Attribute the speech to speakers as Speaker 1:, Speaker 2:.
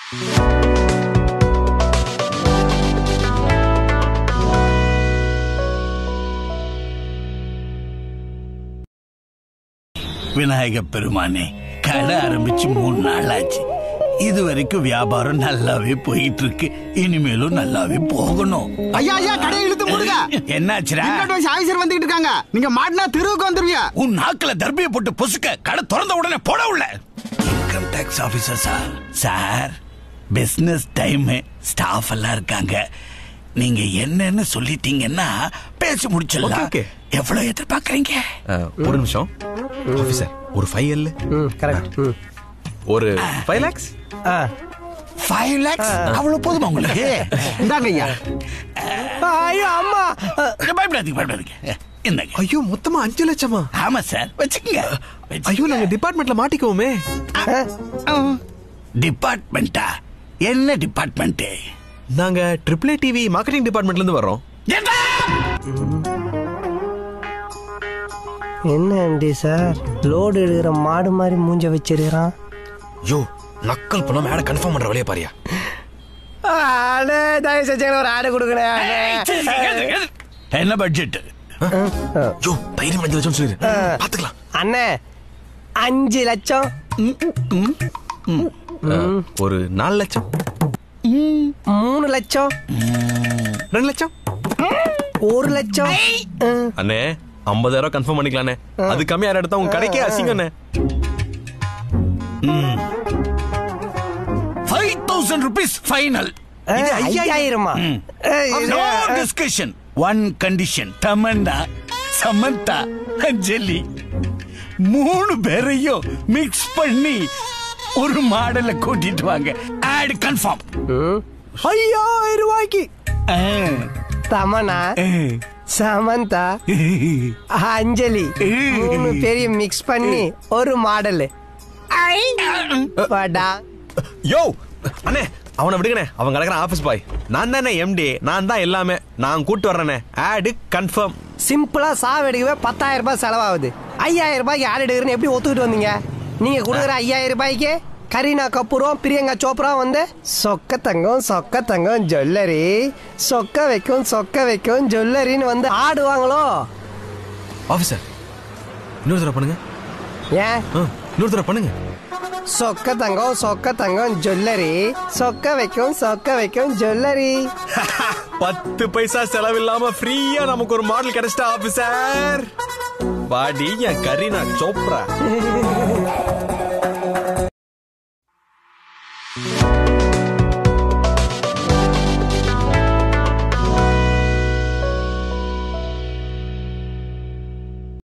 Speaker 1: விநாயக பெருமானே, கடை ஆரம்பிச்சு 3 நாள் ஆச்சு. இது வரைக்கும் வியாபாரம் நல்லாவே போயிட்டு இருக்கு. இனிமேலும் நல்லாவே போகணும்.
Speaker 2: ஐயா ஐயா, கடையை இழுத்து மூடுங்க.
Speaker 1: என்னாச்சுடா?
Speaker 2: ஆபீசர் வந்துட்டு இருக்காங்க. நீங்க மாட்டினா தெருவுக்கு வந்துருவீங்க.
Speaker 1: உன் நாக்குல தர்பியை போட்டு பொசுக்க கடை திறந்த உடனே போட உள்ள. Income tax officer sir. Sir, business time, staff எல்லாம் இருக்காங்க. நீங்க என்னன்னு சொல்லிட்டீங்கன்னா பேசி முடிச்சிடலாம். எவ்வளவு எதிர்பார்க்கறீங்க?
Speaker 3: ஒரு நிமிஷம் ஆபீசர், ஒரு 5L.
Speaker 2: கரெக்ட்.
Speaker 3: ஒரு 5 lakhs.
Speaker 1: 5 lakhs அவ்வளவு போதுமா உங்களுக்கு?
Speaker 2: இந்தாங்க ஐயா.
Speaker 4: ஐயோ அம்மா,
Speaker 1: பயப்படாதீங்க. என்னங்க?
Speaker 3: ஐயோ, மொத்தமா 5 லட்சமா?
Speaker 1: ஆமா சார், வச்சுக்கங்க.
Speaker 3: ஐயோ, நாங்க டிபார்ட்மெண்ட்ல மாட்டிக்குவோமே.
Speaker 1: டிபார்ட்மெண்டா? என்ன டிபார்ட்மெண்ட்?
Speaker 3: நாங்க AAA TV மார்க்கெட்டிங் டிபார்ட்மெண்ட்ல இருந்து வர்றோம்.
Speaker 4: என்ன எம்டி சார், லோடு எடுக்கிற மாடு மாதிரி மூஞ்ச வச்சிருக்கிறான்.
Speaker 3: யோ, நக்கல் பண்ண மேட கன்ஃபார்ம் பண்ற வழியா பாரியா.
Speaker 4: அண்ணே, தயவு செஞ்சு ஒரு ஆடு கொடுக்கணும்.
Speaker 1: என்ன பட்ஜெட்?
Speaker 3: யோ, தைரியம் 5 லட்சம் சொல்லு, பாத்துக்கலாம்.
Speaker 4: அண்ணே, 5 லட்சம்.
Speaker 3: ஒரு 4 லட்சம்.
Speaker 4: 3 லட்சம்.
Speaker 3: 2 லட்சம்.
Speaker 4: 1 லட்சம்.
Speaker 3: அண்ணே, 50,000 கன்ஃபார்ம் பண்ணிக்கலானே. அது கம்மியா எடுத்தா உங்க கடைக்கே அசிங்கண்ணே.
Speaker 1: 5,000 rupees ஃபைனல்.
Speaker 4: 5,000-மா?
Speaker 1: No discussion. One condition. Tamannaah, Samantha, Anjali 3 பேரையும் மிக்ஸ் பண்ணி ஒரு மாடலை கூட்டிட்டு வாங்க. Add confirm.
Speaker 4: 5,000 ரூபாய்க்கு தமன்னா, சமந்தா, அஞ்சலி 3 பேரையும் மிக்ஸ் பண்ணி ஒரு மாடல்.
Speaker 3: யோ அண்ணே, அவனை விடுங்கண்ணே. அவன் கிடக்குற ஆபீஸ் பாய். நான் தானே MD. நான் தான் எல்லாமே. நான் கூட்டு வர்றேனே. ஆடு கன்ஃபார்ம்.
Speaker 4: சிம்பிளா சாவ எடுக்கவே 10,000 ரூபாய் செலவாகுது. 5,000 ரூபாய்க்கு ஆடு எடுக்கிறேன்னு எப்படி ஒத்துக்கிட்டு வந்தீங்க? நீங்க கொடுக்குற 5,000 ரூபாய்க்கு கரீனா கபூரும் பிரியங்கா சோப்ரா வந்து சொக்க தங்கம் ஜுவல்லரி, சொக்க வைக்கும் ஜுவல்லரின்னு வந்து ஆடுவாங்களோ?
Speaker 3: ஆபீசர், இன்னொரு தடவை பண்ணுங்க.
Speaker 4: ஏன்?
Speaker 3: இன்னொரு தடவை பண்ணுங்க.
Speaker 4: சொக்க தங்கம் ஜுவல்லரி, சொக்க வைக்கும் ஜுவல்லரி.
Speaker 3: 10 பைசா செலவில்லாம ஃப்ரீயா நமக்கு ஒரு மாடல் கிடைச்சிட்டா ஆபீசர். பாடி என் கரீனா சோப்ரா.